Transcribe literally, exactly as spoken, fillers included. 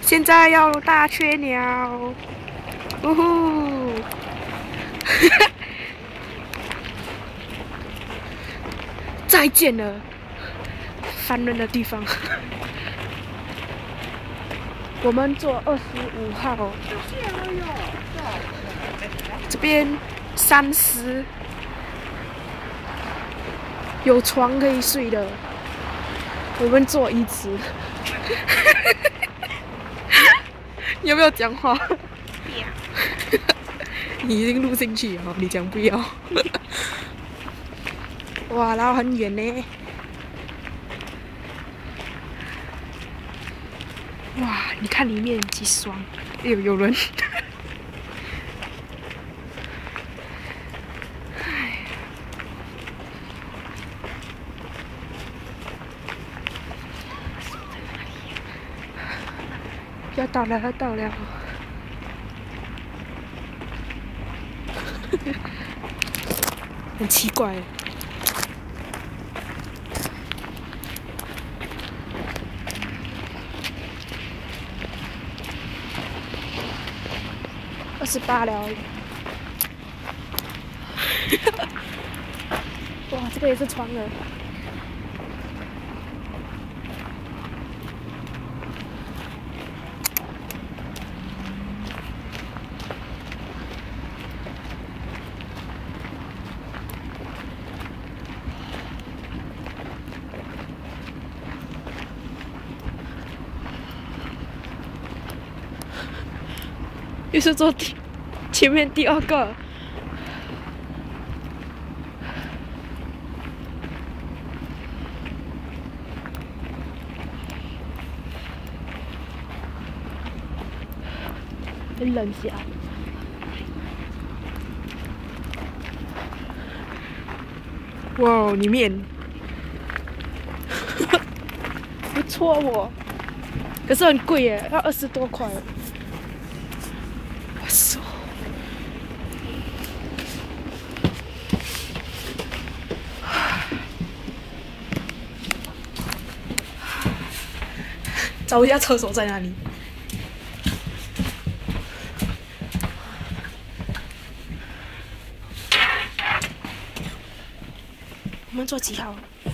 现在要大雀鸟，呜呼！再见了，烦人的地方。我们坐二十五号，这边三十，有床可以睡的。我们坐椅子。你要不要讲话？ 不要。 你已经录进去了，你讲不要。哇，然后很远呢。哇，你看里面几爽！哎呦，有人。要到了，要到了。很奇怪。二十八了。哇，这个也是床了。又是坐第前面第二个，很冷下。哇，里面不错哦，可是很贵耶，要二十多块。找一下厕所在哪里？我们坐几号？